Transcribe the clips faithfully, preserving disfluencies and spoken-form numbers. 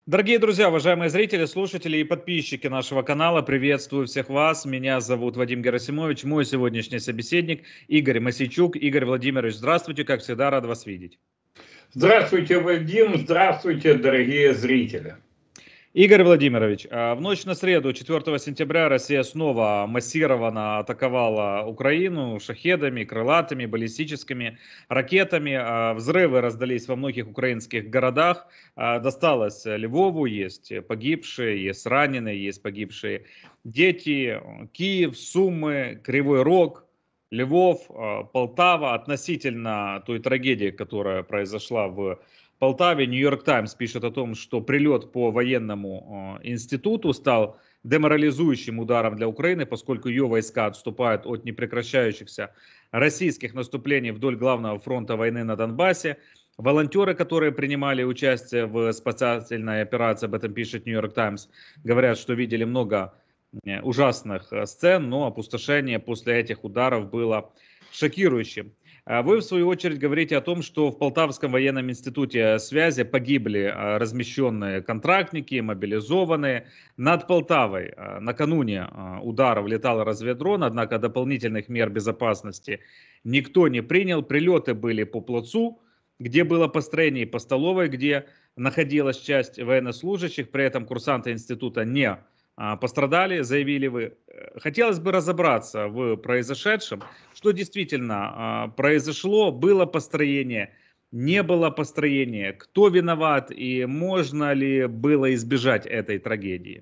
Дорогие друзья, уважаемые зрители, слушатели и подписчики нашего канала, приветствую всех вас. Меня зовут Вадим Герасимович, мой сегодняшний собеседник Игорь Мосейчук. Игорь Владимирович, здравствуйте, как всегда, рад вас видеть. Здравствуйте, Вадим, здравствуйте, дорогие зрители. Игорь Владимирович, в ночь на среду, четвёртого сентября, Россия снова массированно атаковала Украину шахедами, крылатыми, баллистическими ракетами. Взрывы раздались во многих украинских городах. Досталось Львову, есть погибшие, есть раненые, есть погибшие дети. Киев, Сумы, Кривой Рог, Львов, Полтава. Относительно той трагедии, которая произошла в Полтаве, Нью-Йорк Таймс пишет о том, что прилет по военному институту стал деморализующим ударом для Украины, поскольку ее войска отступают от непрекращающихся российских наступлений вдоль главного фронта войны на Донбассе. Волонтеры, которые принимали участие в спасательной операции, об этом пишет Нью-Йорк Таймс, говорят, что видели много ужасных сцен, но опустошение после этих ударов было шокирующим. Вы, в свою очередь, говорите о том, что в Полтавском военном институте связи погибли размещенные контрактники, мобилизованные. Над Полтавой накануне ударов летал разведдрон, однако дополнительных мер безопасности никто не принял. Прилеты были по плацу, где было построение, и по столовой, где находилась часть военнослужащих, при этом курсанты института не пострадали, заявили вы. Хотелось бы разобраться в произошедшем, что действительно произошло, было построение, не было построения, кто виноват и можно ли было избежать этой трагедии?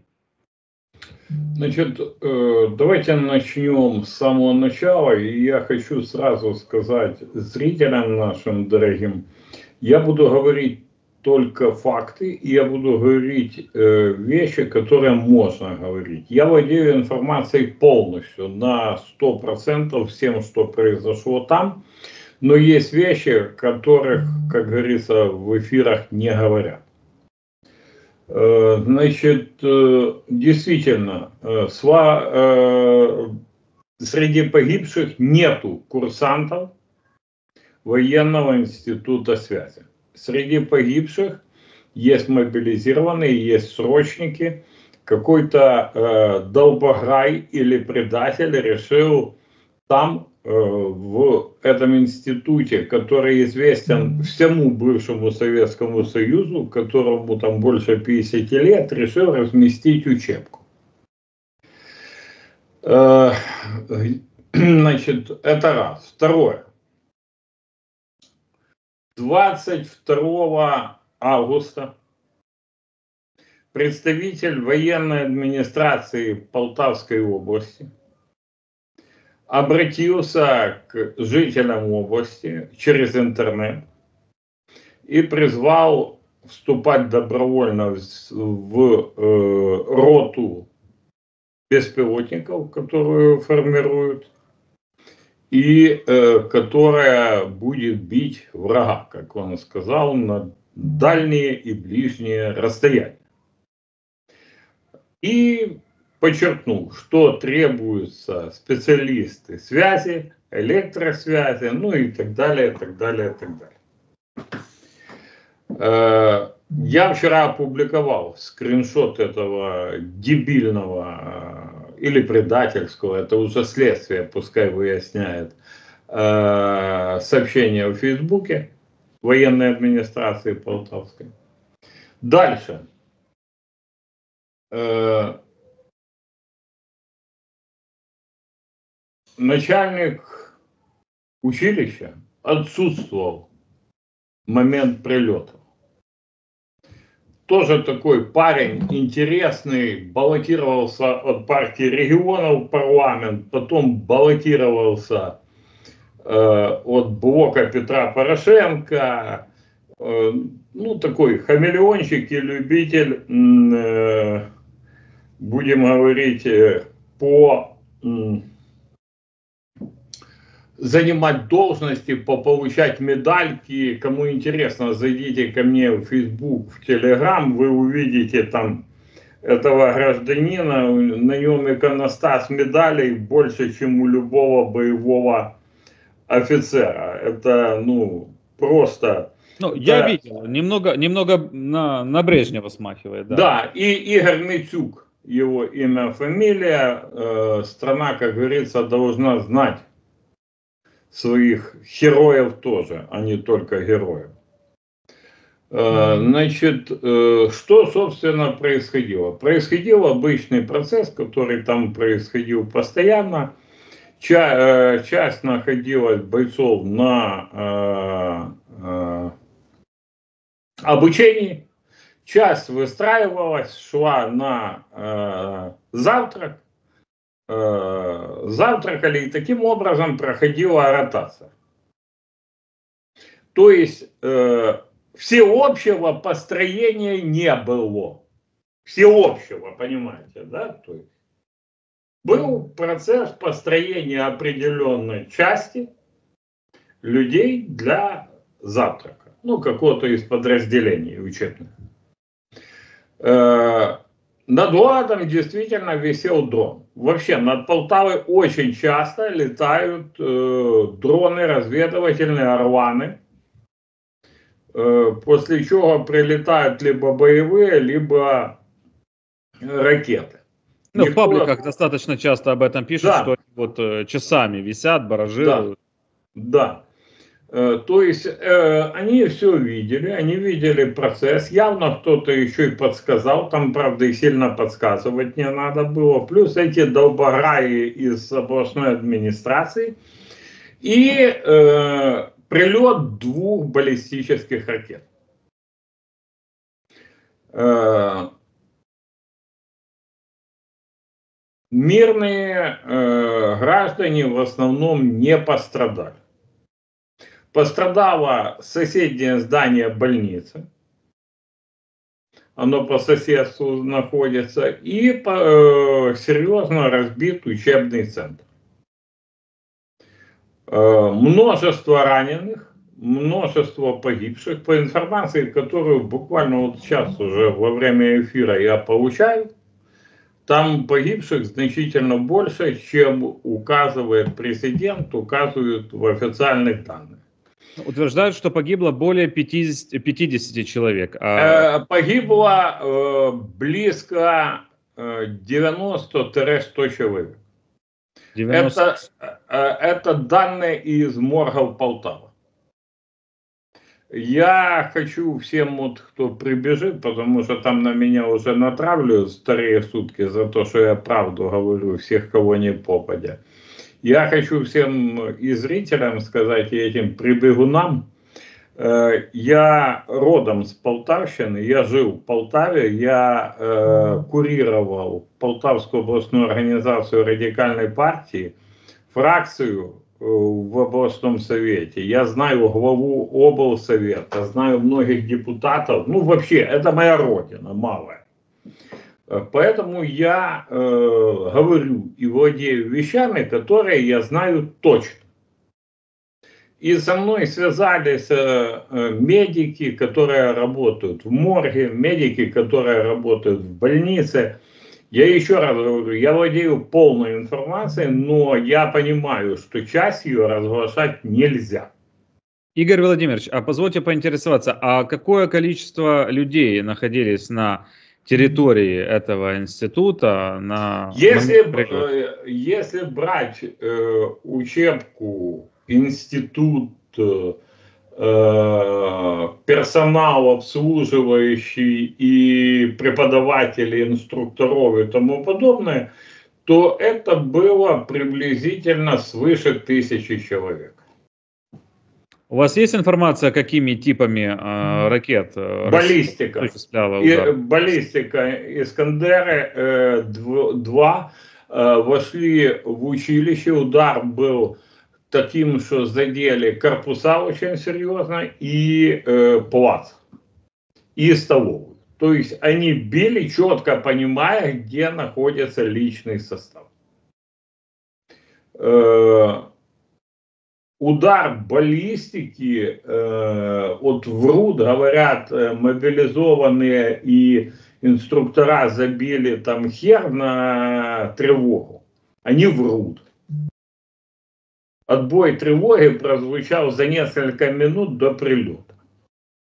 Значит, давайте начнем с самого начала, и я хочу сразу сказать зрителям нашим дорогим, я буду говорить только факты, и я буду говорить э, вещи, которые можно говорить. Я владею информацией полностью, на сто процентов всем, что произошло там, но есть вещи, которых, как говорится, в эфирах не говорят. Э, значит, э, действительно, э, сва, э, среди погибших нету курсантов военного института связи. Среди погибших есть мобилизированные, есть срочники. Какой-то э, долбограй или предатель решил там, э, в этом институте, который известен всему бывшему Советскому Союзу, которому там больше пятидесяти лет, решил разместить учебку. Э, значит, это раз. Второе. двадцать второго августа представитель военной администрации Полтавской области обратился к жителям области через интернет и призвал вступать добровольно в э, роту беспилотников, которую формируют, и э, которая будет бить врага, как он сказал, на дальние и ближние расстояния. И подчеркнул, что требуются специалисты связи, электросвязи, ну и так далее, так далее, так далее. Э, я вчера опубликовал скриншот этого дебильного или предательского, это уже следствие, пускай выясняет, э, сообщение в Фейсбуке военной администрации Полтавской. Дальше. Э, начальник училища отсутствовал в момент прилета. Тоже такой парень интересный, баллотировался от партии регионов в парламент, потом баллотировался э, от блока Петра Порошенко. Э, ну, такой хамелеончик и любитель, э, будем говорить, по... Э, занимать должности, получать медальки. Кому интересно, зайдите ко мне в Facebook, в Telegram, вы увидите там этого гражданина, на нем иконостас медалей больше, чем у любого боевого офицера. Это, ну, просто Ну, я Да, видел, немного, немного на, на Брежнева смахивает, да. да, и Игорь Митюк, его имя, фамилия. Э, страна, как говорится, должна знать своих героев тоже, а не только героев. Э, значит, э, что, собственно, происходило? Происходил обычный процесс, который там происходил постоянно. Ча- э, часть находилась бойцов на э, э, обучении, часть выстраивалась, шла на э, завтрак, э, завтракали, и таким образом проходила ротация. То есть э, всеобщего построения не было. Всеобщего, понимаете, да? То есть был процесс построения определенной части людей для завтрака. Ну, какого-то из подразделений учебных. Э, над Ладом действительно висел дрон. Вообще над Полтавой очень часто летают э, дроны разведывательные, орланы. Э, после чего прилетают либо боевые, либо ракеты. Ну, в Никто... пабликах достаточно часто об этом пишут, Да, что они вот э, часами висят, да, баражируют. да. Э, то есть э, они все видели, они видели процесс. Явно кто-то еще и подсказал, там, правда, и сильно подсказывать не надо было. Плюс эти долбограи из областной администрации. И э, прилет двух баллистических ракет. Э, мирные э, граждане в основном не пострадали. Пострадало соседнее здание больницы. Оно по соседству находится. И э, серьезно разбит учебный центр. Э, множество раненых, множество погибших. По информации, которую буквально вот сейчас уже во время эфира я получаю, там погибших значительно больше, чем указывает президент, указывают в официальных данных. Утверждают, что погибло более пятидесяти, пятидесяти человек. А... Э, погибло э, близко э, девяносто-сто человек. девяносто... Это, э, это данные из моргов Полтавы. Я хочу всем, вот, кто прибежит, потому что там на меня уже натравливают старые сутки за то, что я правду говорю, всех, кого не попадя. Я хочу всем и зрителям сказать, и этим прибегунам, э, я родом с Полтавщины, я жил в Полтаве, я э, курировал Полтавскую областную организацию радикальной партии, фракцию в областном совете, я знаю главу облсовета, знаю многих депутатов, ну вообще, это моя родина, малая. Поэтому я э, говорю и владею вещами, которые я знаю точно. И со мной связались э, медики, которые работают в морге, медики, которые работают в больнице. Я еще раз говорю, я владею полной информацией, но я понимаю, что часть ее разглашать нельзя. Игорь Владимирович, а позвольте поинтересоваться, а какое количество людей находились на территории этого института на Если, момент прилета? э, если брать э, учебку, институт, э, персонал обслуживающий и преподаватели, инструкторов и тому подобное, то это было приблизительно свыше тысячи человек. У вас есть информация, какими типами э, ракет э, Баллистика. осуществляла И, удар? баллистика Искандеры э, два э, вошли в училище. Удар был таким, что задели корпуса очень серьезно и э, плац, и столовую. То есть они били, четко понимая, где находится личный состав. Э, удар баллистики, э, вот врут, говорят, мобилизованные и инструктора забили там хер на тревогу. Они врут. Отбой тревоги прозвучал за несколько минут до прилета.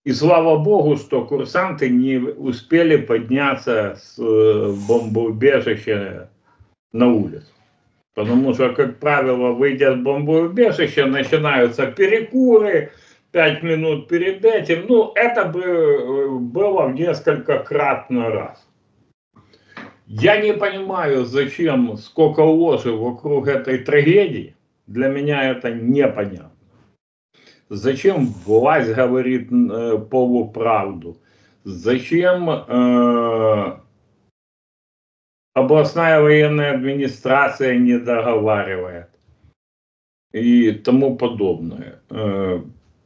И слава богу, что курсанты не успели подняться с бомбоубежища на улицу. Потому что, как правило, выйдя с бомбоубежища, начинаются перекуры, пять минут перед этим. Ну, это бы было в несколько кратно раз. Я не понимаю, зачем сколько ложи вокруг этой трагедии. Для меня это непонятно. Зачем власть говорит э, полуправду? Зачем э, областная военная администрация не договаривает? И тому подобное. Э,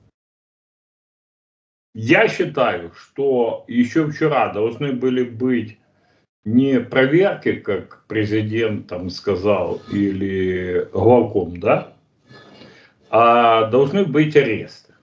я считаю, что еще вчера должны были быть не проверки, как президент там сказал, или главком, да? А должны быть аресты.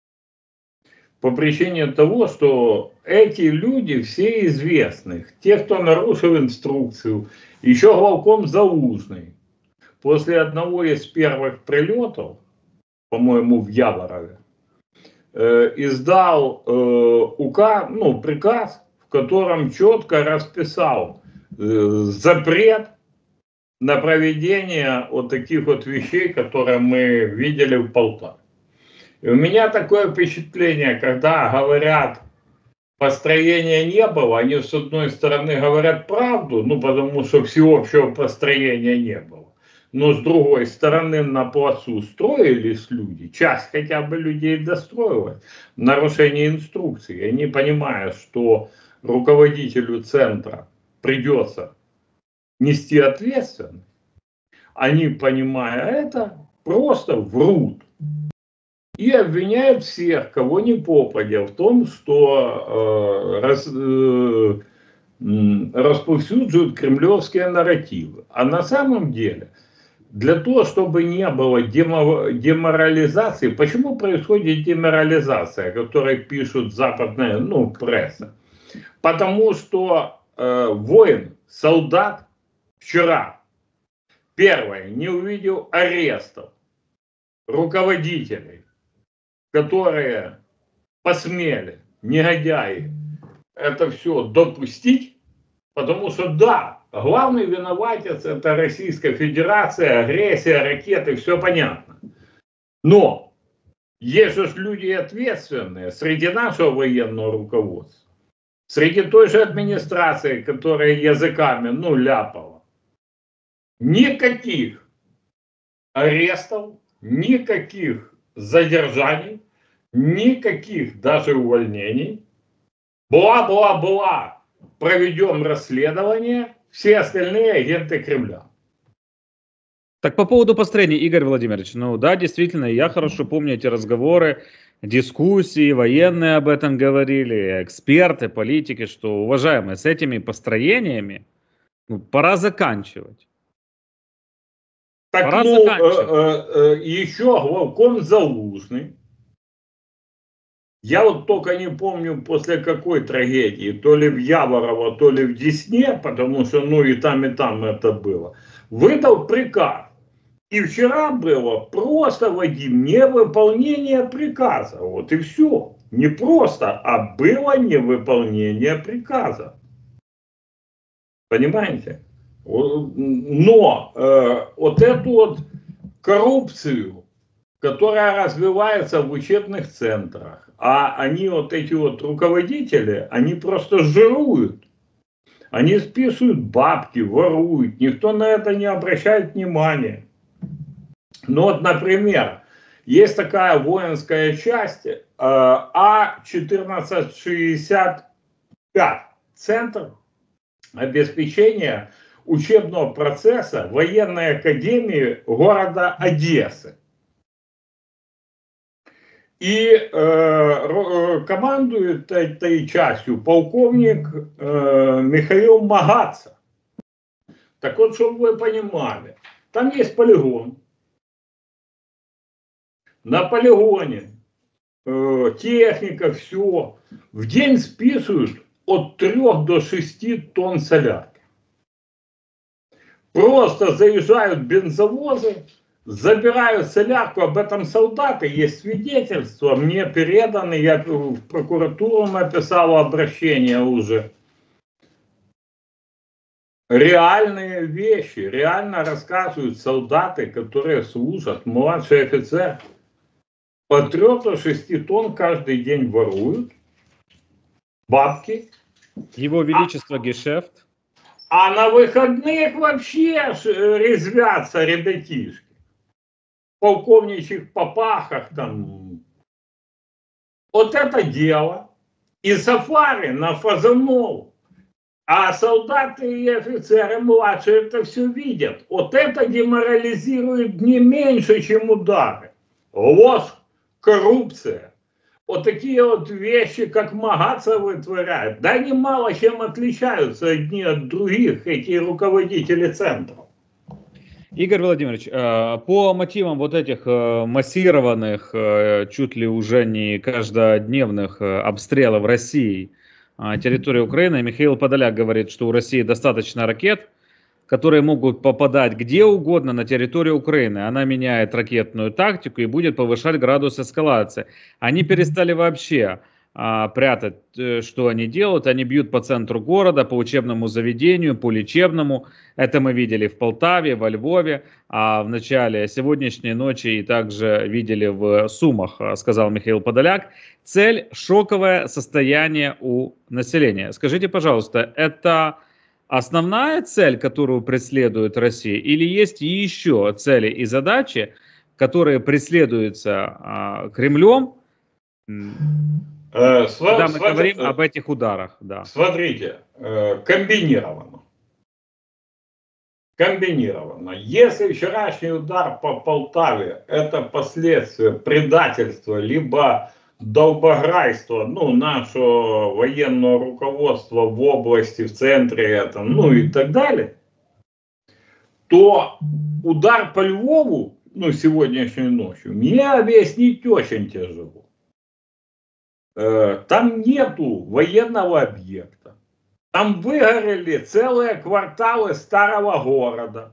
По причине того, что эти люди все известны. Те, кто нарушил инструкцию, еще главком Залужный. После одного из первых прилетов, по-моему, в Яворове, э, издал э, указ, ну, приказ, в котором четко расписал э, запрет на проведение вот таких вот вещей, которые мы видели в Полтаве. И у меня такое впечатление, когда говорят, построения не было, они с одной стороны говорят правду, ну потому что всеобщего построения не было. Но с другой стороны на плацу строились люди, часть хотя бы людей достроилась, нарушение инструкций. Они понимают, что руководителю центра придется нести ответственность, они, понимая это, просто врут. И обвиняют всех, кого ни попадя, в том, что э, рас, э, расповсюдживают кремлевские нарративы. А на самом деле, для того, чтобы не было деморализации, почему происходит деморализация, о которой пишут западная, ну, пресса? Потому что э, воин, солдат вчера, первое, не увидел арестов руководителей, которые посмели, негодяи, это все допустить, потому что да, главный виноватец это Российская Федерация, агрессия, ракеты, все понятно. Но есть же люди ответственные среди нашего военного руководства, среди той же администрации, которая языками, ну, ляпала. Никаких арестов, никаких задержаний, никаких даже увольнений. Бла-бла-бла. Проведем расследование, все остальные агенты Кремля. Так по поводу построения, Игорь Владимирович, ну да, действительно, я хорошо помню эти разговоры, дискуссии, военные об этом говорили, эксперты, политики, что, уважаемые, с этими построениями ну, пора заканчивать. Так, пора ну, заканчивать. Э, э, э, еще главком Залужный. Я вот только не помню после какой трагедии, то ли в Яворово, то ли в Десне, потому что ну и там, и там это было, выдал приказ. И вчера было просто, Вадим, невыполнение приказа. Вот и все. Не просто, а было невыполнение приказа. Понимаете? Но э, вот эту вот коррупцию, которая развивается в учебных центрах, а они вот эти вот руководители, они просто жируют. Они списывают бабки, воруют. Никто на это не обращает внимания. Ну вот, например, есть такая воинская часть э, А четырнадцать шестьдесят пять, Центр обеспечения учебного процесса военной академии города Одессы. И э, командует этой частью полковник э, Михаил Магатца. Так вот, чтобы вы понимали, там есть полигон. На полигоне э, техника, все. В день списывают от трёх до шести тонн солярки. Просто заезжают бензовозы, забирают солярку, об этом солдаты, есть свидетельства, мне переданы, я в прокуратуру написал обращение уже. Реальные вещи, реально рассказывают солдаты, которые служат, младший офицер. По трёх до шести тонн каждый день воруют, бабки. Его Величество а, гешефт. А на выходных вообще резвятся ребятишки. В полковничьих попахах там. Вот это дело. И сафари на фазанов. А солдаты и офицеры младшие это все видят. Вот это деморализирует не меньше, чем удары. Ложь, коррупция. Вот такие вот вещи, как Магатца вытворяют. Да они мало чем отличаются одни от других, эти руководители центров. Игорь Владимирович, по мотивам вот этих массированных, чуть ли уже не каждодневных обстрелов России территории Украины, Михаил Подоляк говорит, что у России достаточно ракет, которые могут попадать где угодно на территорию Украины. Она меняет ракетную тактику и будет повышать градус эскалации. Они перестали вообще а, прятать, что они делают. Они бьют по центру города, по учебному заведению, по лечебному. Это мы видели в Полтаве, во Львове, а в начале сегодняшней ночи и также видели в Сумах, сказал Михаил Подоляк. Цель – шоковое состояние у населения. Скажите, пожалуйста, это основная цель, которую преследует Россия, или есть еще цели и задачи, которые преследуются а, Кремлем, э, когда мы смотри, говорим э, об этих ударах? Да. Смотрите, э, комбинированно. Комбинированно. Если вчерашний удар по Полтаве – это последствия предательства, либо долбограйства, ну, нашего военного руководства в области, в центре этом, ну и так далее, то удар по Львову, ну, сегодняшней ночью, мне объяснить очень тяжело. Там нету военного объекта. Там выгорели целые кварталы старого города.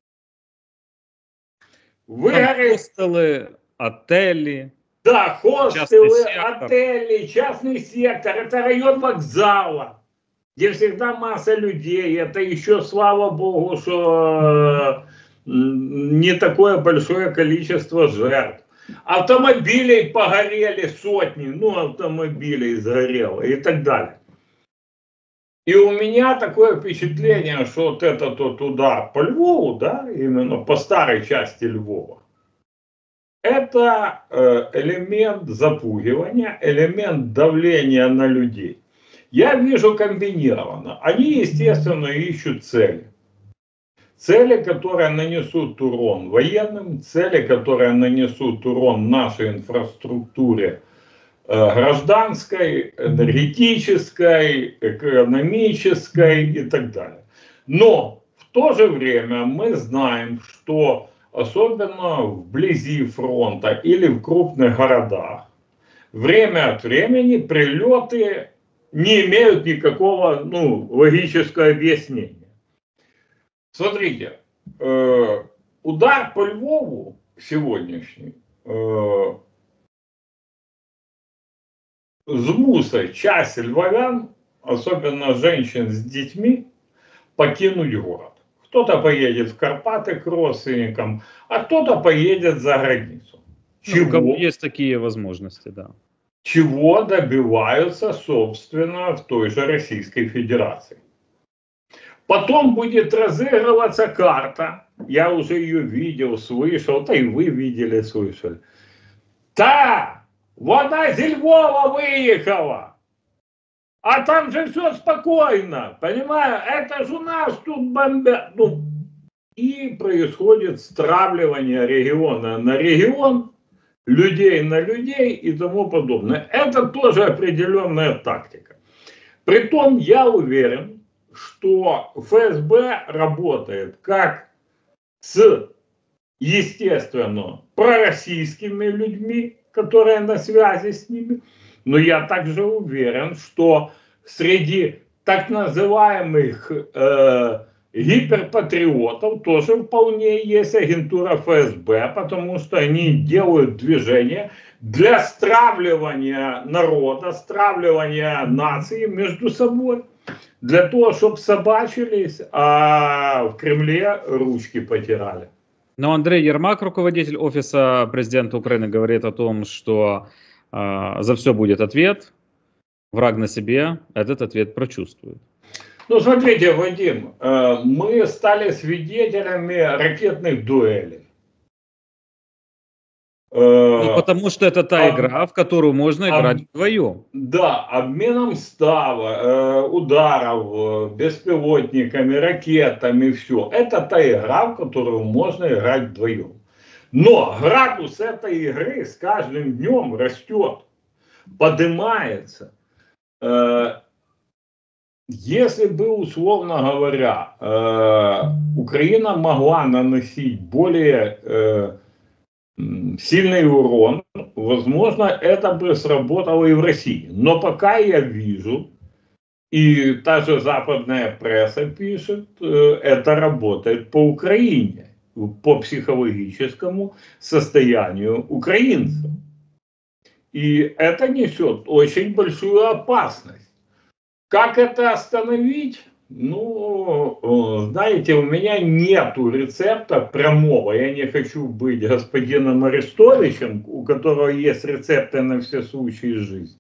Выгорели хостелы, отели. Да, хостелы, отели, частный сектор. Это район вокзала, где всегда масса людей. Это еще, слава богу, что не такое большое количество жертв. Автомобилей погорели сотни, ну, автомобилей сгорело и так далее. И у меня такое впечатление, что вот этот вот удар по Львову, да, именно по старой части Львова, это элемент запугивания, элемент давления на людей. Я вижу комбинированно. Они, естественно, ищут цели. Цели, которые нанесут урон военным, цели, которые нанесут урон нашей инфраструктуре гражданской, энергетической, экономической и так далее. Но в то же время мы знаем, что особенно вблизи фронта или в крупных городах, время от времени прилеты не имеют никакого, ну, логического объяснения. Смотрите, э, удар по Львову сегодняшний э, змусит часть львовян, особенно женщин с детьми, покинуть город. Кто-то поедет в Карпаты к родственникам, а кто-то поедет за границу. Чего, ну, у кого есть такие возможности, да. Чего добиваются, собственно, в той же Российской Федерации. Потом будет разыгрываться карта. Я уже ее видел, слышал, да и вы видели, слышали. Да, вот она из Львова выехала. А там же все спокойно, понимаю, это же у нас тут бомбят. Ну, и происходит стравливание региона на регион, людей на людей и тому подобное. Это тоже определенная тактика. Притом я уверен, что ФСБ работает как с, естественно, пророссийскими людьми, которые на связи с ними, но я также уверен, что среди так называемых э, гиперпатриотов тоже вполне есть агентура эф эс бэ, потому что они делают движение для стравливания народа, стравливания нации между собой, для того, чтобы собачились, а в Кремле ручки потирали. Но Андрей Ермак, руководитель офиса президента Украины, говорит о том, что э, за все будет ответ, враг на себе этот ответ прочувствует. Ну, смотрите, Вадим, э, мы стали свидетелями ракетных дуэлей. Ну, потому что это та об, игра, в которую можно играть об, вдвоем. Да, обменом става, э, ударов, беспилотниками, ракетами, все. Это та игра, в которую можно играть вдвоем. Но градус этой игры с каждым днем растет, поднимается. Э, если бы, условно говоря, э, Украина могла наносить более... Э, сильный урон, возможно, это бы сработало и в России. Но пока я вижу, и та же западная пресса пишет, это работает по Украине, по психологическому состоянию украинцев. И это несет очень большую опасность. Как это остановить? Ну, знаете, у меня нету рецепта прямого. Я не хочу быть господином Арестовичем, у которого есть рецепты на все случаи жизни.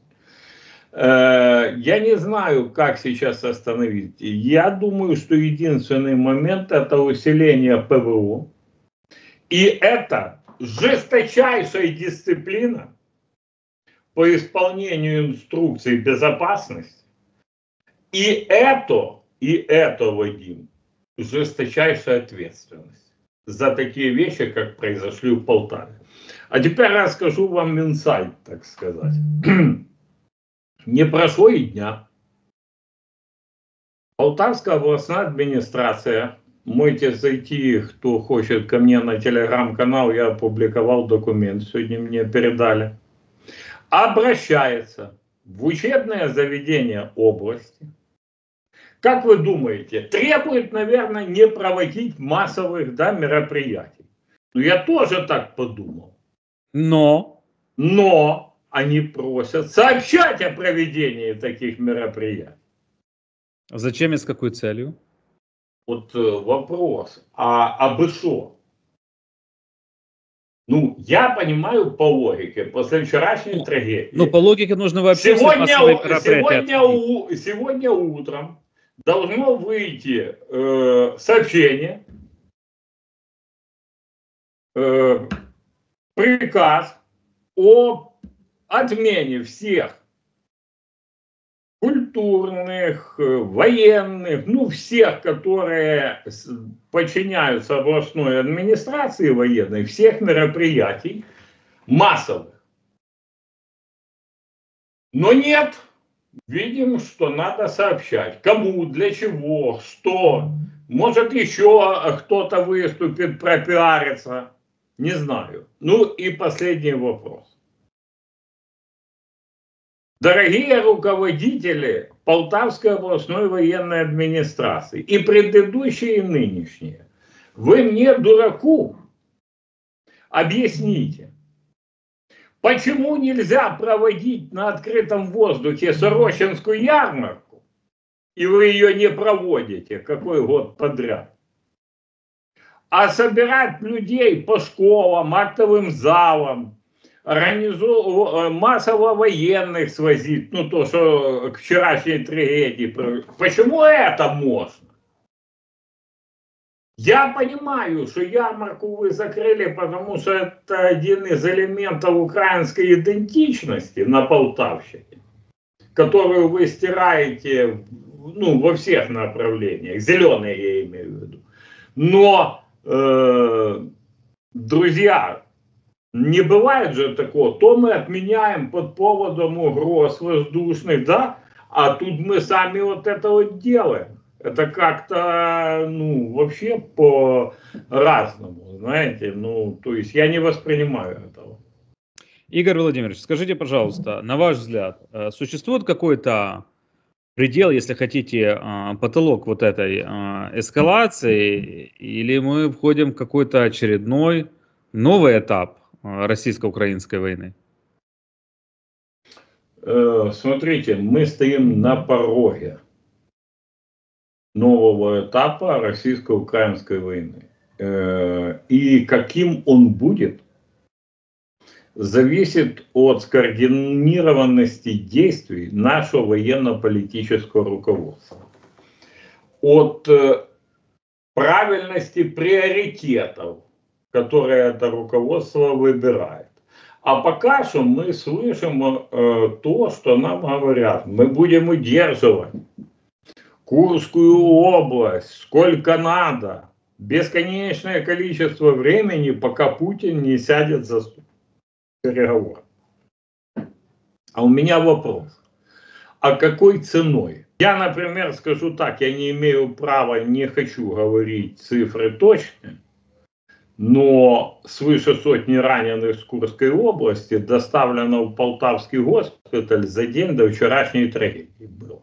Я не знаю, как сейчас остановить. Я думаю, что единственный момент – это усиление пэ вэ о. И это жесточайшая дисциплина по исполнению инструкций безопасности. И это... И это, Вадим, жесточайшая ответственность за такие вещи, как произошли в Полтаве. А теперь расскажу вам инсайт, так сказать. Не прошло и дня. Полтавская областная администрация, можете зайти, кто хочет ко мне на телеграм-канал, я опубликовал документ, сегодня мне передали, обращается в учебное заведение области. Как вы думаете, требует, наверное, не проводить массовых, да, мероприятий? Ну, я тоже так подумал. Но? Но они просят сообщать о проведении таких мероприятий. Зачем и с какой целью? Вот вопрос. А абы что? Ну, я понимаю по логике, после вчерашней ну, трагедии. Ну, по логике нужно вообще сегодня, сегодня, у, сегодня утром должно выйти э, сообщение, э, приказ о отмене всех культурных, военных, ну всех, которые подчиняются областной администрации военной, всех мероприятий массовых. Но нет. Видим, что надо сообщать. Кому, для чего, что. Может, еще кто-то выступит, пропиарится. Не знаю. Ну и последний вопрос. Дорогие руководители Полтавской областной военной администрации, и предыдущие, и нынешние, вы мне, дураку, объясните. Почему нельзя проводить на открытом воздухе Сорочинскую ярмарку, и вы ее не проводите какой год подряд, а собирать людей по школам, актовым залам, организу... массово военных свозить, ну то, что к вчерашней трагедии. Почему это можно? Я понимаю, что ярмарку вы закрыли, потому что это один из элементов украинской идентичности на Полтавщине, которую вы стираете, ну, во всех направлениях, зеленые я имею в виду. Но, э, друзья, не бывает же такого, то мы отменяем под поводом угроз воздушных, да, а тут мы сами вот это вот делаем. Это как-то, ну, вообще по-разному, знаете, ну, то есть я не воспринимаю этого. Игорь Владимирович, скажите, пожалуйста, на ваш взгляд, существует какой-то предел, если хотите, а, потолок вот этой а, эскалации, или мы входим в какой-то очередной новый этап а, российско-украинской войны? Э, Смотрите, мы стоим на пороге нового этапа российско-украинской войны. Э, И каким он будет, зависит от скоординированности действий нашего военно-политического руководства, от э, правильности приоритетов, которые это руководство выбирает. А пока что мы слышим э, то, что нам говорят. Мы будем удерживать Курскую область сколько надо, бесконечное количество времени, пока Путин не сядет за стол переговоров. А у меня вопрос. А какой ценой? Я, например, скажу так, я не имею права, не хочу говорить цифры точные, но свыше сотни раненых в Курской области доставлено в Полтавский госпиталь за день до вчерашней трагедии было.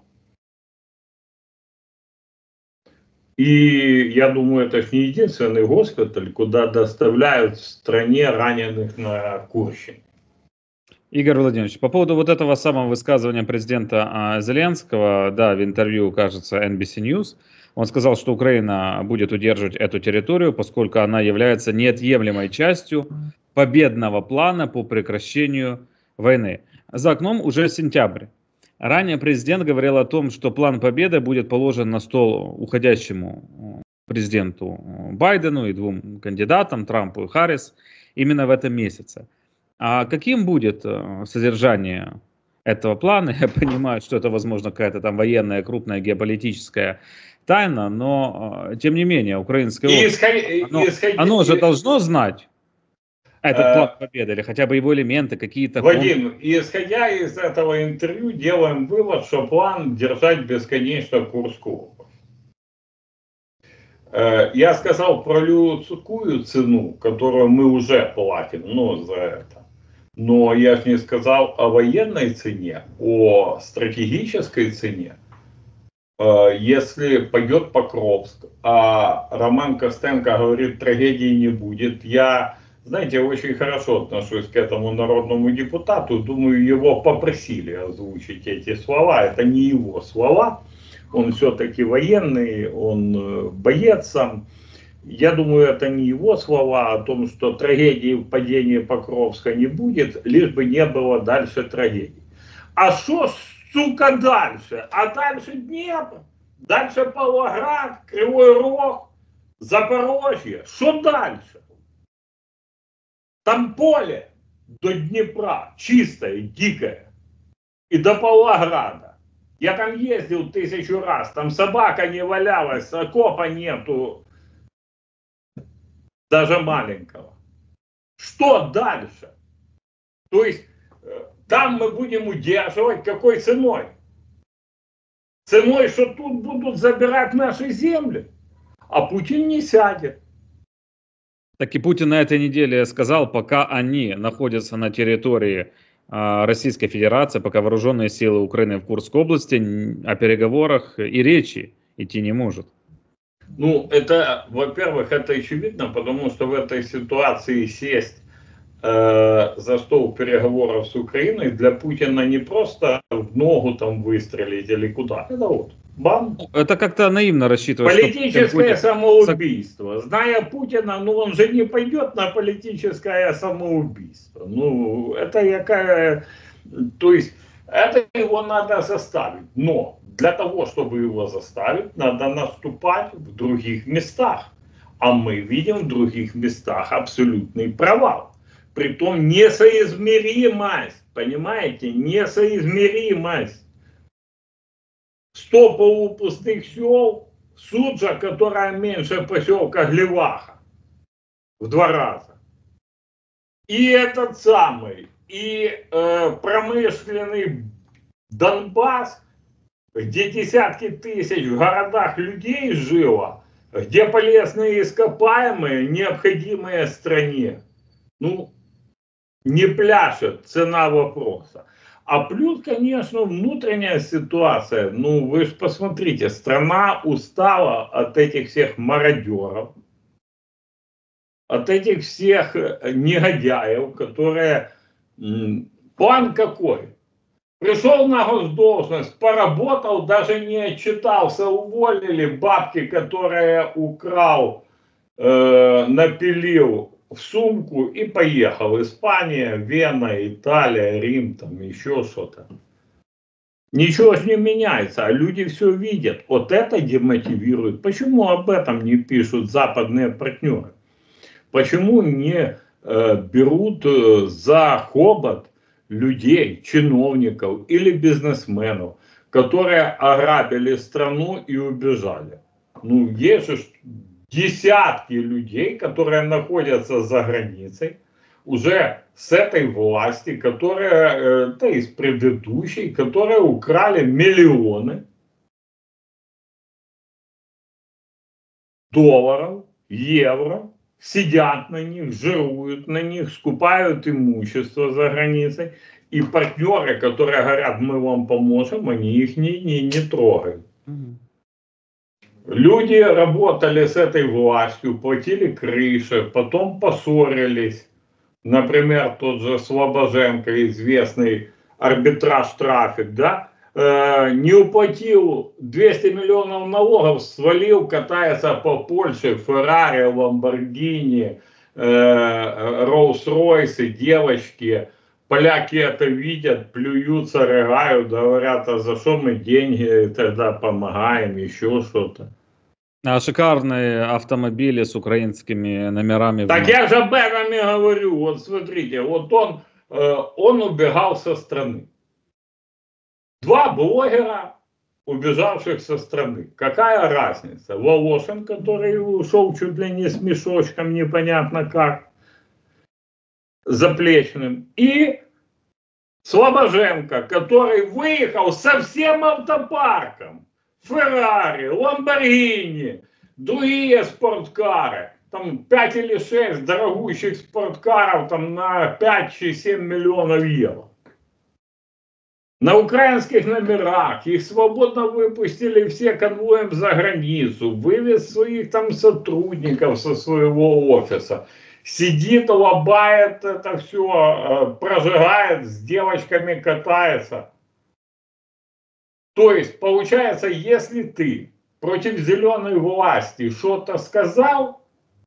И я думаю, это не единственный госпиталь, куда доставляют в стране раненых на Курщине. Игорь Владимирович, по поводу вот этого самого высказывания президента а, Зеленского, да, в интервью, кажется, эн би си News, он сказал, что Украина будет удерживать эту территорию, поскольку она является неотъемлемой частью победного плана по прекращению войны. За окном уже сентябрь. Ранее президент говорил о том, что план победы будет положен на стол уходящему президенту Байдену и двум кандидатам, Трампу и Харрис, именно в этом месяце. А каким будет содержание этого плана? Я понимаю, что это, возможно, какая-то там военная, крупная геополитическая тайна, но, тем не менее, украинское общество, оно, оно же должно знать этот план победы, или хотя бы его элементы, какие-то... Вадим, исходя из этого интервью, делаем вывод, что план держать бесконечно Курскую область. Я сказал про людскую цену, которую мы уже платим, ну, за это. Но я же не сказал о военной цене, о стратегической цене. Если пойдет Покровск, а Роман Костенко говорит, трагедии не будет, я, знаете, очень хорошо отношусь к этому народному депутату. Думаю, его попросили озвучить эти слова. Это не его слова. Он все-таки военный, он боец сам. Я думаю, это не его слова о том, что трагедии в падении Покровска не будет, лишь бы не было дальше трагедий. А что, сука, дальше? А дальше Днепр, дальше Павлоград, Кривой Рог, Запорожье. Что дальше? Там поле до Днепра чистое, дикое. И до Павлограда. Я там ездил тысячу раз, там собака не валялась, окопа нету. Даже маленького. Что дальше? То есть, там мы будем удерживать какой ценой? Ценой, что тут будут забирать наши земли, а Путин не сядет. Так и Путин на этой неделе сказал, пока они находятся на территории э, Российской Федерации, пока вооруженные силы Украины в Курской области, о переговорах и речи идти не может. Ну, это, во-первых, это очевидно, потому что в этой ситуации сесть э, за стол переговоров с Украиной для Путина не просто в ногу там выстрелить или куда. Это вот, бам. Это как-то наивно рассчитывать. Политическое что Путин... самоубийство. Зная Путина, ну он же не пойдет на политическое самоубийство. Ну, это якая... То есть, это его надо заставить. Но... Для того, чтобы его заставить, надо наступать в других местах. А мы видим в других местах абсолютный провал. Притом несоизмеримость. Понимаете? Несоизмеримость. сто полупустых сел, Суджа, которая меньше поселка Глеваха. В два раза. И этот самый, и э, промышленный Донбасс, где десятки тысяч в городах людей жило, где полезные ископаемые, необходимые стране. Ну, не пляшет цена вопроса. А плюс, конечно, внутренняя ситуация. Ну, вы же посмотрите, страна устала от этих всех мародеров, от этих всех негодяев, которые... План какой? Пришел на госдолжность, поработал, даже не отчитался, уволили, бабки, которые украл, э, напилил в сумку и поехал. Испания, Вена, Италия, Рим, там еще что-то. Ничего же не меняется, а люди все видят. Вот это демотивирует. Почему об этом не пишут западные партнеры? Почему не э, берут э, за хобот людей, чиновников или бизнесменов, которые ограбили страну и убежали? Ну, есть же десятки людей, которые находятся за границей, уже с этой власти, которая, да и с предыдущей, которые украли миллионы долларов, евро, сидят на них, жируют на них, скупают имущество за границей. И партнеры, которые говорят, мы вам поможем, они их не, не, не трогают. Люди работали с этой властью, платили крыши, потом поссорились. Например, тот же Слобоженко, известный арбитраж трафик, да, э, не уплатил двести миллионов налогов, свалил, катается по Польше, Феррари, Ламборгини, э, Роллс-Ройсы, девочки. Поляки это видят, плюются, рыгают, говорят, а за что мы деньги тогда помогаем, еще что-то. А шикарные автомобили с украинскими номерами. Так я же об этом и говорю. Вот смотрите, вот он, э, он убегал со страны. Два блогера, убежавших со страны. Какая разница? Волошин, который ушел чуть ли не с мешочком, непонятно как, заплечным. И Слобоженко, который выехал со всем автопарком. Феррари, Ламборгини, другие спорткары. Там пять или шесть дорогущих спорткаров там на пять-семь миллионов евро. На украинских номерах их свободно выпустили все конвоем за границу. Вывез своих там сотрудников со своего офиса. Сидит, лобает это все, прожигает, с девочками катается. То есть, получается, если ты против зеленой власти что-то сказал,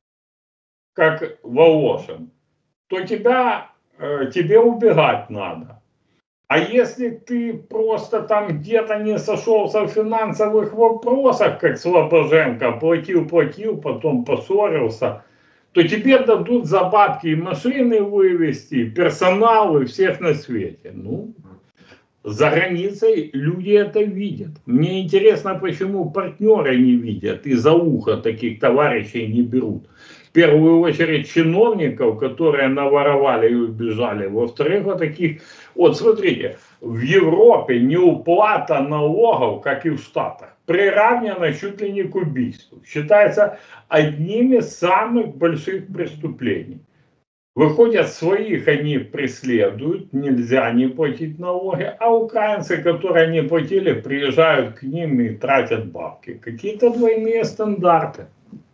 как Волошин, то тебя, э, тебе убегать надо. А если ты просто там где-то не сошелся в финансовых вопросах, как Слобоженко, платил-платил, потом поссорился, то тебе дадут за бабки и машины вывести, и персонал, и всех на свете. Ну, за границей люди это видят. Мне интересно, почему партнеры не видят и за ухо таких товарищей не берут. В первую очередь чиновников, которые наворовали и убежали. Во-вторых, вот таких... Вот смотрите, в Европе неуплата налогов, как и в Штатах, приравнена чуть ли не к убийству. Считается одним из самых больших преступлений. Выходят, своих они преследуют, нельзя не платить налоги, а украинцы, которые не платили, приезжают к ним и тратят бабки. Какие-то двойные стандарты.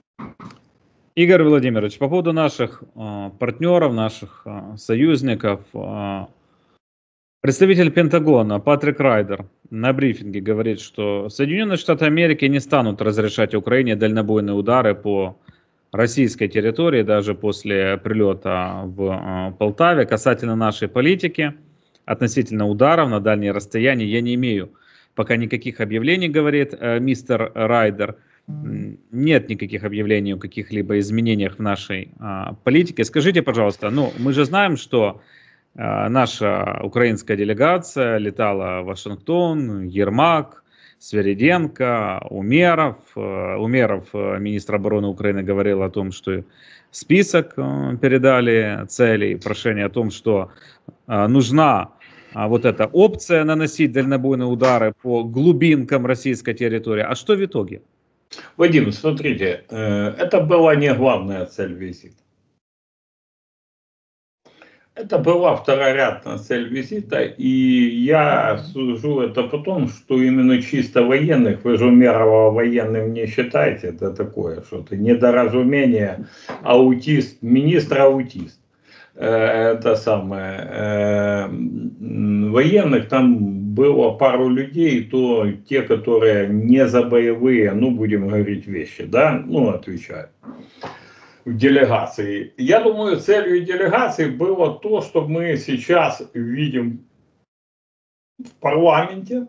Игорь Владимирович, по поводу наших э, партнеров, наших э, союзников, э, представитель Пентагона Патрик Райдер на брифинге говорит, что Соединенные Штаты Америки не станут разрешать Украине дальнобойные удары по российской территории, даже после прилета в э, Полтаве. Касательно нашей политики, относительно ударов на дальние расстояния, я не имею пока никаких объявлений, говорит э, мистер Райдер. Нет никаких объявлений о каких-либо изменениях в нашей э, политике. Скажите, пожалуйста, ну мы же знаем, что э, наша украинская делегация летала в Вашингтон, Ермак, Свериденко, Умеров. Умеров, министр обороны Украины, говорил о том, что список передали целей, прошение о том, что нужна вот эта опция наносить дальнобойные удары по глубинкам российской территории. А что в итоге? Вадим, смотрите, это была не главная цель визита. Это была второрядная цель визита, и я сужу это потом, что именно чисто военных, вы же Умерова военным не считаете, это такое что-то недоразумение, аутист, министр-аутист. Это самое, военных там было пару людей, то те, которые не за боевые, ну будем говорить вещи, да, ну отвечают. В делегации. Я думаю, целью делегации было то, что мы сейчас видим в парламенте.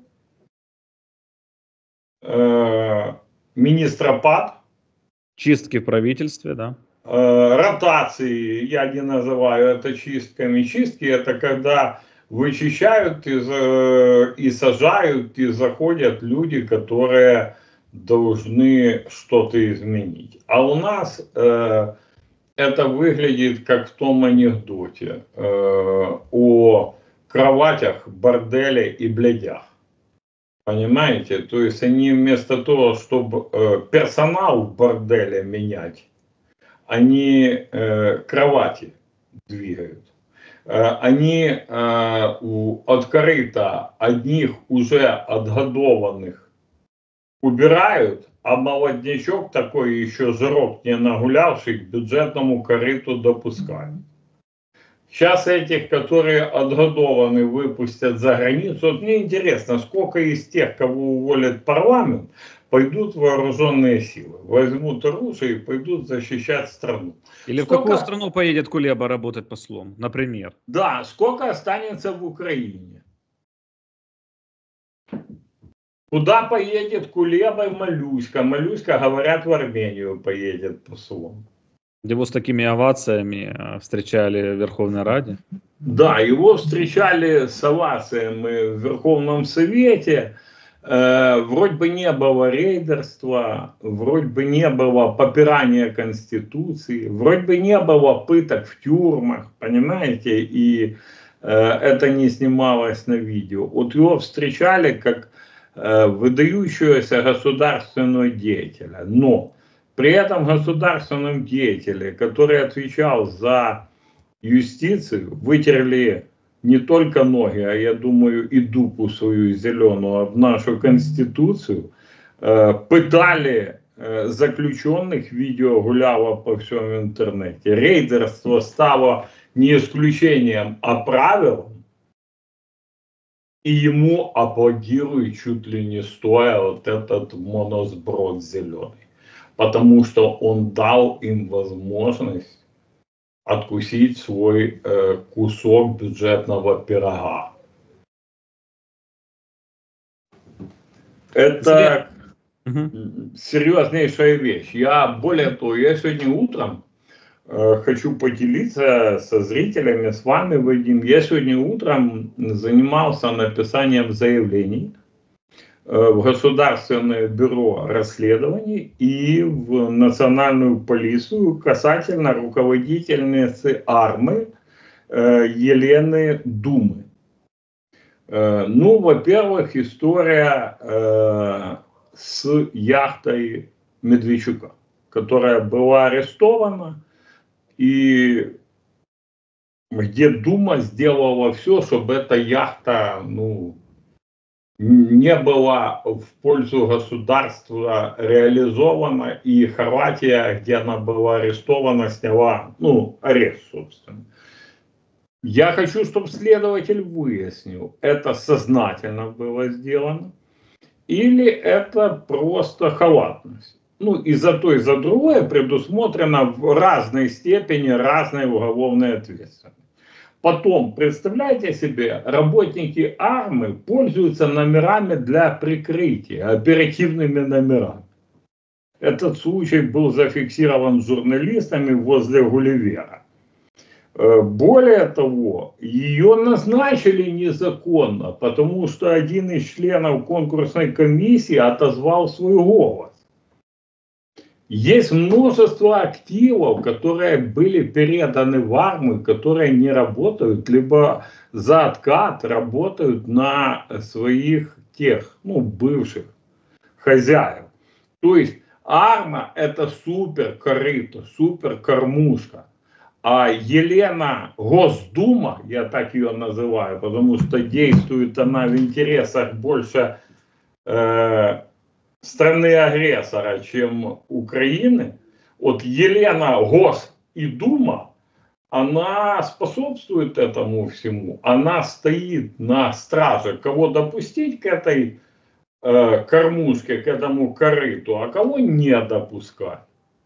Э, министропад. Чистки в правительстве, да. Э, ротации, я не называю это чистками. Чистки это когда вычищают и, и сажают, и заходят люди, которые должны что-то изменить. А у нас э, это выглядит как в том анекдоте э, о кроватях, борделе и блядях. Понимаете? То есть они вместо того, чтобы э, персонал в борделе менять, они э, кровати двигают. Э, они э, у, от корыта одних уже отгодованных убирают, а молоднячок такой еще жирок не нагулявший к бюджетному корыту допускают. Сейчас этих, которые отгодованы, выпустят за границу. Вот мне интересно, сколько из тех, кого уволит парламент, пойдут вооруженные силы, возьмут оружие и пойдут защищать страну. Или сколько... в какую страну поедет Кулеба работать послом, например? Да, сколько останется в Украине? Куда поедет Кулеба и Малюська? Малюська, говорят, в Армению поедет послом. Его с такими овациями встречали в Верховной Раде? Да, его встречали с овациями в Верховном Совете. Э, вроде бы не было рейдерства, вроде бы не было попирания Конституции, вроде бы не было пыток в тюрьмах, понимаете, и э, это не снималось на видео. Вот его встречали как э, выдающегося государственного деятеля, но при этом государственном деятеле, который отвечал за юстицию, вытерли не только ноги, а я думаю и дупу свою зеленую в нашу Конституцию, э, пытали э, заключенных, видео гуляло по всему интернете. Рейдерство стало не исключением, а правилом. И ему аплодирует чуть ли не стоя вот этот моносброд зеленый. Потому что он дал им возможность откусить свой э, кусок бюджетного пирога. Это угу. серьезнейшая вещь. Я, более того, я сегодня утром э, хочу поделиться со зрителями, с вами, Вадим. Я сегодня утром занимался написанием заявлений в Государственное бюро расследований и в Национальную полицию касательно руководительницы АРМы э, Елены Думы. Э, ну, во-первых, история э, с яхтой Медведчука, которая была арестована, и где Дума сделала все, чтобы эта яхта, ну, не была в пользу государства реализована, и Хорватия, где она была арестована, сняла, ну, арест, собственно. Я хочу, чтобы следователь выяснил, это сознательно было сделано, или это просто халатность. Ну, и за то, и за другое предусмотрено в разной степени разная уголовная ответственность. Потом, представляете себе, работники АРМы пользуются номерами для прикрытия, оперативными номерами. Этот случай был зафиксирован журналистами возле Гулливера. Более того, ее назначили незаконно, потому что один из членов конкурсной комиссии отозвал свой голос. Есть множество активов, которые были переданы в АРМы, которые не работают, либо за откат работают на своих тех, ну, бывших хозяев. То есть АРМа это супер корыто, супер кормушка. А Елена Госдума, я так ее называю, потому что действует она в интересах больше э, страны-агрессора, чем Украины. Вот Елена Гос и Дума, она способствует этому всему. Она стоит на страже, кого допустить к этой э, кормушке, к этому корыту, а кого не допускать.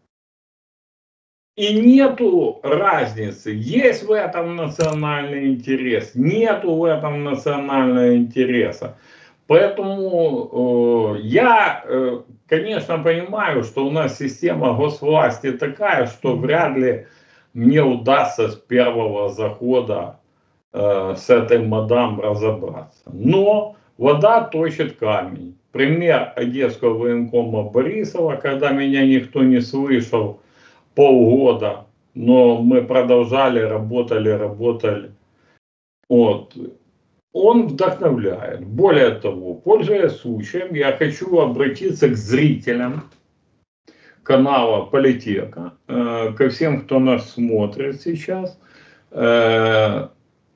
И нету разницы, есть в этом национальный интерес, нету в этом национального интереса. Поэтому э, я, э, конечно, понимаю, что у нас система госвласти такая, что вряд ли мне удастся с первого захода э, с этой мадам разобраться. Но вода точит камень. Пример Одесского военкома Борисова, когда меня никто не слышал полгода, но мы продолжали, работали, работали. Вот. Он вдохновляет. Более того, пользуясь случаем, я хочу обратиться к зрителям канала Политека, э, ко всем, кто нас смотрит сейчас. Э,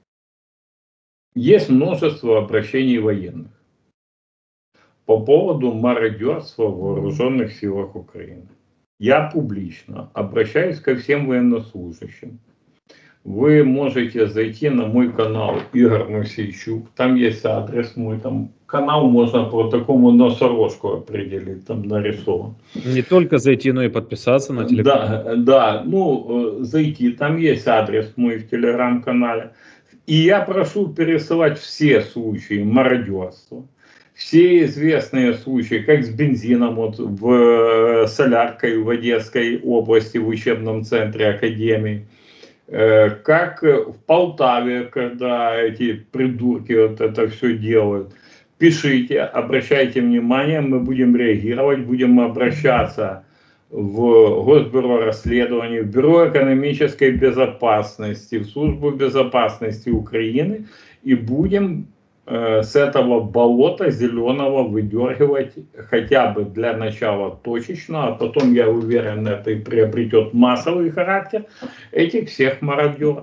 есть множество обращений военных по поводу мародерства в вооруженных силах Украины. Я публично обращаюсь ко всем военнослужащим. Вы можете зайти на мой канал Игорь Мосейчук, там есть адрес мой, там канал можно по такому носорожку определить, там нарисован. Не только зайти, но и подписаться на телеграм. Да, да, ну зайти, там есть адрес мой в телеграм-канале. И я прошу пересылать все случаи мародерства. Все известные случаи, как с бензином вот, в Соляркой, в Одесской области, в учебном центре Академии. Как в Полтаве, когда эти придурки вот это все делают. Пишите, обращайте внимание, мы будем реагировать, будем обращаться в Госбюро расследований, в Бюро экономической безопасности, в Службу безопасности Украины и будем э, с этого болота зеленого выдергивать хотя бы для начала точечно, а потом, я уверен, это и приобретет массовый характер, этих всех мародеров.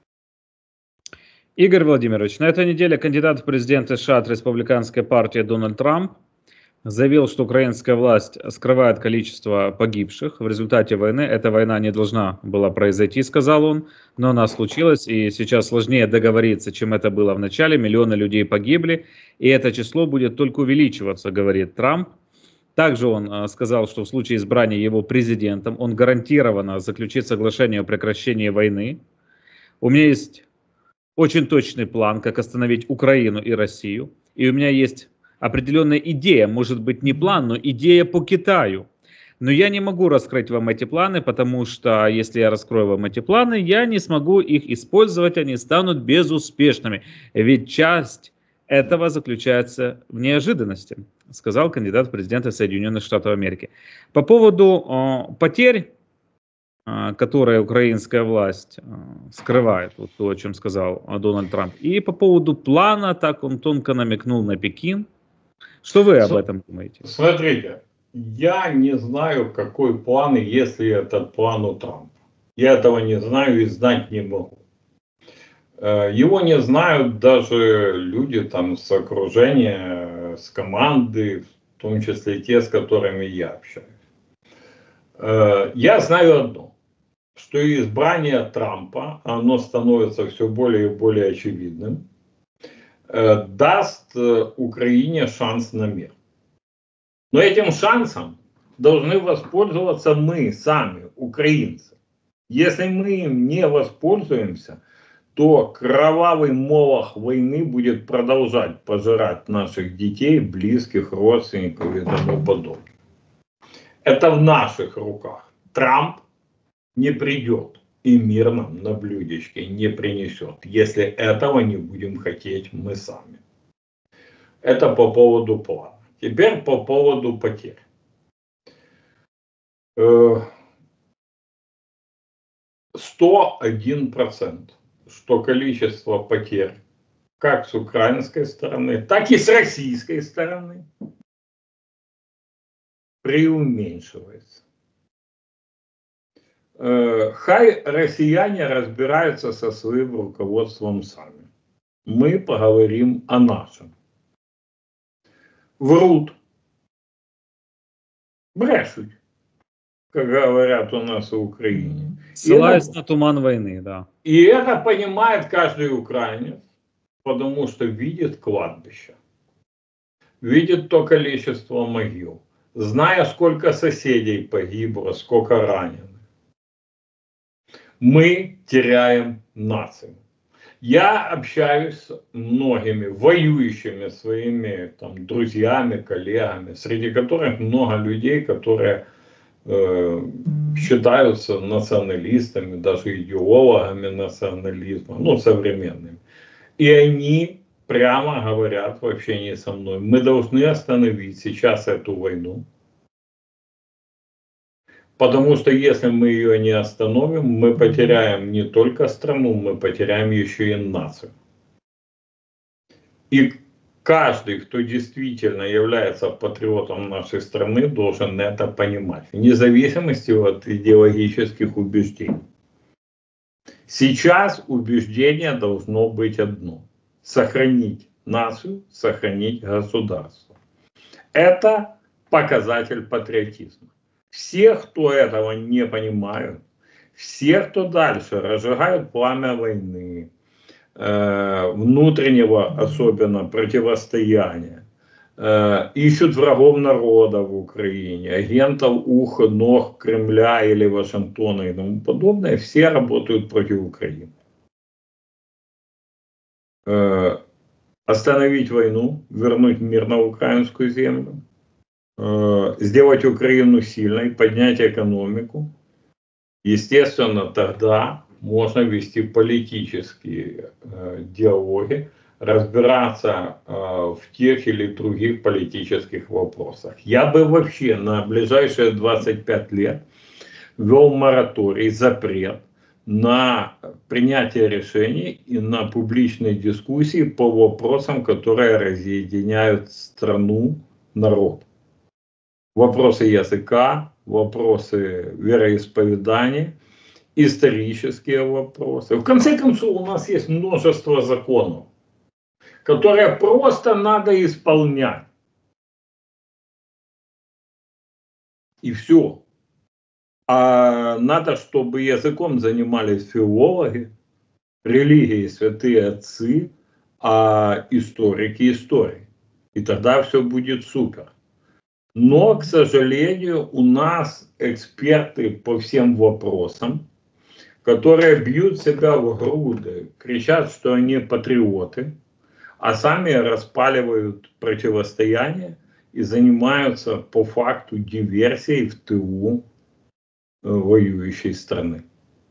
Игорь Владимирович, на этой неделе кандидат в президенты США от республиканской партии Дональд Трамп заявил, что украинская власть скрывает количество погибших в результате войны. Эта война не должна была произойти, сказал он, но она случилась, и сейчас сложнее договориться, чем это было в начале. Миллионы людей погибли, и это число будет только увеличиваться, говорит Трамп. Также он сказал, что в случае избрания его президентом он гарантированно заключит соглашение о прекращении войны. У меня есть очень точный план, как остановить Украину и Россию, и у меня есть определенная идея, может быть не план, но идея по Китаю. Но я не могу раскрыть вам эти планы, потому что если я раскрою вам эти планы, я не смогу их использовать, они станут безуспешными. Ведь часть этого заключается в неожиданности, сказал кандидат в президенты Соединенных Штатов Америки. По поводу э, потерь, э, которые украинская власть э, скрывает, вот то, о чем сказал Дональд Трамп, и по поводу плана, так он тонко намекнул на Пекин. Что вы об этом думаете? Смотрите, я не знаю, какой план, если этот план у Трампа. Я этого не знаю и знать не могу. Его не знают даже люди там с окружения, с команды, в том числе те, с которыми я общаюсь. Я знаю одно, что избрание Трампа, оно становится все более и более очевидным, даст Украине шанс на мир. Но этим шансом должны воспользоваться мы сами, украинцы. Если мы им не воспользуемся, то кровавый молох войны будет продолжать пожирать наших детей, близких, родственников и тому подобное. Это в наших руках. Трамп не придет и мир нам на блюдечке не принесет, если этого не будем хотеть мы сами. Это по поводу плана. Теперь по поводу потерь. сто один процент, что количество потерь как с украинской стороны, так и с российской стороны преуменьшивается. Э, хай россияне разбираются со своим руководством сами. Мы поговорим о нашем. Врут. Брешут, как говорят у нас в Украине. Ссылаясь это, на туман войны, да. И это понимает каждый украинец, потому что видит кладбище. Видит то количество могил. Зная, сколько соседей погибло, сколько раненых. Мы теряем нацию. Я общаюсь с многими воюющими своими там, друзьями, коллегами, среди которых много людей, которые э, считаются националистами, даже идеологами национализма, ну, современными. И они прямо говорят в общении со мной: мы должны остановить сейчас эту войну. Потому что если мы ее не остановим, мы потеряем не только страну, мы потеряем еще и нацию. И каждый, кто действительно является патриотом нашей страны, должен это понимать, вне зависимости от идеологических убеждений. Сейчас убеждение должно быть одно: сохранить нацию, сохранить государство. Это показатель патриотизма. Все, кто этого не понимают, все, кто дальше разжигают пламя войны, э, внутреннего особенно противостояния, э, ищут врагов народа в Украине, агентов уха, ног Кремля или Вашингтона и тому подобное, все работают против Украины. Э, остановить войну, вернуть мир на украинскую землю, сделать Украину сильной, поднять экономику. Естественно, тогда можно вести политические э, диалоги, разбираться э, в тех или других политических вопросах. Я бы вообще на ближайшие двадцать пять лет ввел мораторий, запрет на принятие решений и на публичные дискуссии по вопросам, которые разъединяют страну, народ. Вопросы языка, вопросы вероисповедания, исторические вопросы. В конце концов, у нас есть множество законов, которые просто надо исполнять. И все. А надо, чтобы языком занимались филологи, религией святые отцы, а историки истории. И тогда все будет супер. Но, к сожалению, у нас эксперты по всем вопросам, которые бьют себя в груди, кричат, что они патриоты, а сами распаливают противостояние и занимаются по факту диверсией в тылу воюющей страны.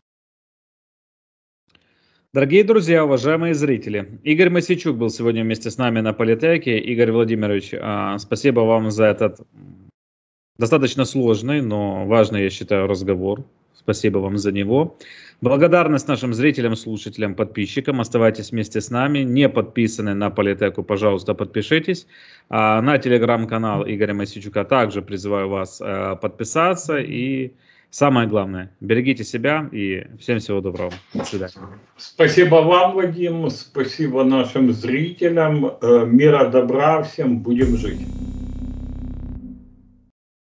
Дорогие друзья, уважаемые зрители, Игорь Мосейчук был сегодня вместе с нами на Политеке. Игорь Владимирович, спасибо вам за этот достаточно сложный, но важный, я считаю, разговор. Спасибо вам за него. Благодарность нашим зрителям, слушателям, подписчикам. Оставайтесь вместе с нами. Не подписаны на Политеку, пожалуйста, подпишитесь. На телеграм-канал Игоря Мосейчука также призываю вас подписаться. И самое главное, берегите себя и всем всего доброго. До свидания. Спасибо вам, Вадим. Спасибо нашим зрителям. Мира, добра всем. Будем жить.